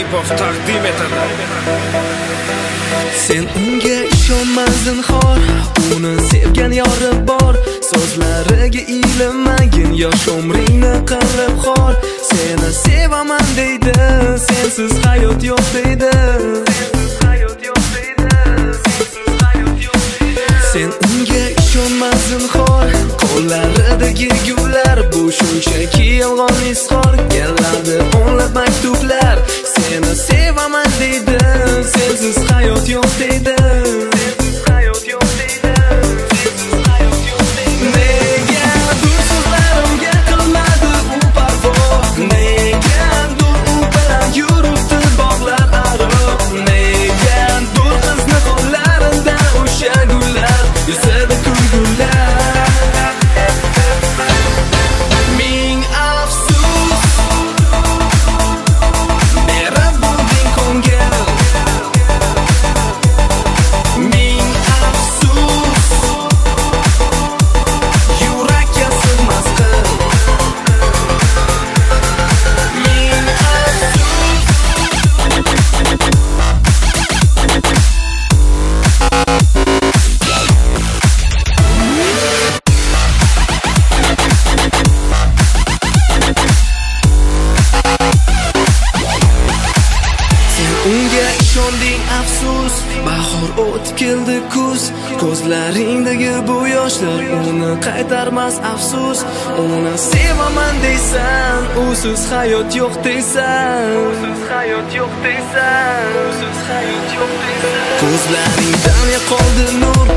Aripov taqdim etadi. Sen unga ishonma zinhor, uni sevgan yori bor. So'zlariga ilinmagin, yosh umringni qilib xor. Seni sevaman deydi, sensiz hayot yo'q deydi. Sen unga ishonma zinhor, qo'llaridagi gullar bu shunchaki yolg'on izhor. Keladi o'nlab maktublar, seni sevaman deydi, sensiz hayot yo'q deydi. Negadir so'zlarimga qilmadi u parvo, negadir u bilan yuribdi bog'lar aro, negadir qizni qo'llarida o'sha gullar, yuzida kulgular. Ming afsus, berib bo'lding ko'ngil. Ming afsus, yurakka sig'mas qil. Ming afsus. Unga ishonding afsus, bahor o'tib keldi kuz. Ko'zlaringdagi bu yoshlar uni qaytarmas afsus. Uni sevaman deysan, usiz hayot yo'q deysan. Ko'zlaringdan yo'qoldi nur,